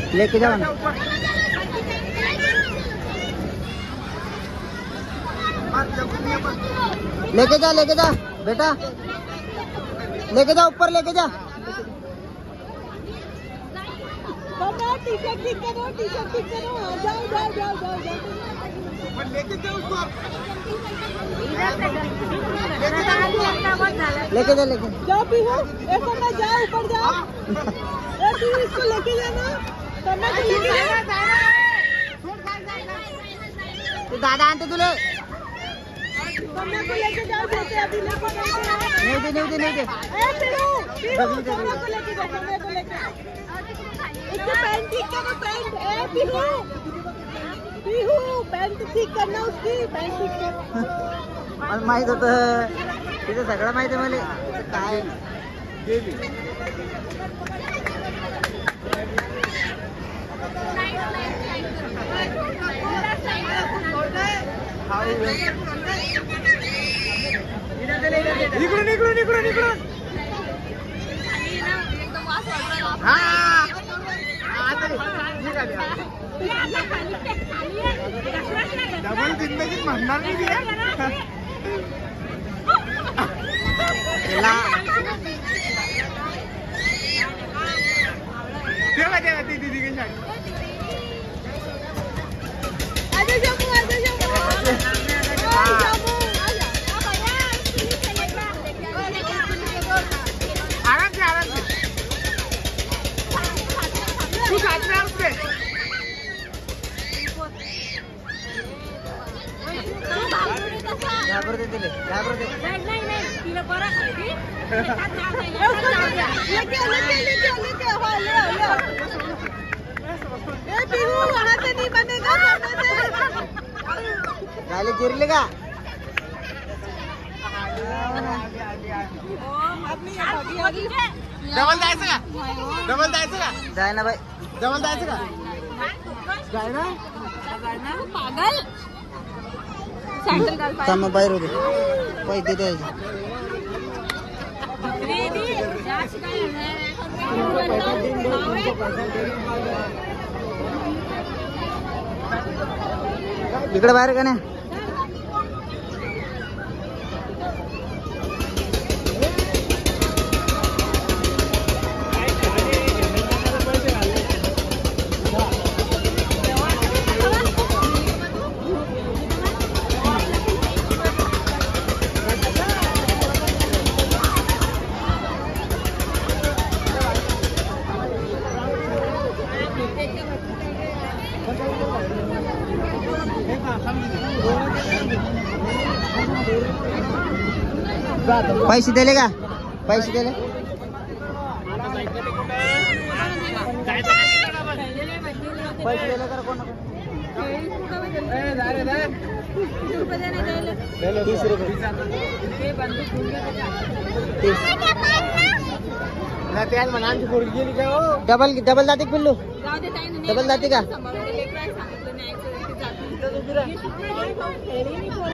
लेके जाओ ना, लेके जा बेटा, लेके जा ऊपर, लेके जा। टी-शर्ट ठीक करो, जाओ जाओ जाओ जाओ जाओ, लेके जाओ उसको, लेके जा जाओ पीहू, ऐसा मत जाओ, ऊपर जाओ, पीहू इसको लेके जाना, कन्या को लेके जाना, दादा आंटे तुले कन्या को लेके जाओ, जैसे अभी लेके गए। नहीं दे पीहू कन्या को लेके जाओ, कन्या को लेके उसको पैंट ठीक करो, पैंट पीहू पैंट ठीक करना, उसकी पैंट ठीक कर। मला माहित होत, तिथे सगळं माहित आहे मला काय। इकडून डबल जिंदगी म्हणणार नाही दीदी के साथ। आराम से तू साथ में उसके वहाँ से नहीं बनेगा, गाली गिरलेगा। डबल जायचं का? जाय ना बाई, डबल जायचं का? जाय ना पागल, सैंडल घाल पाय, मग बाहेर होते पैसे द्यायचे। इकडे बाहेर का नाही? पैसे दिले का? पैसे दिले? पैसे दिले का कोण? 30 रुपये। डबल जाते पिल्लू, डबल जाते का?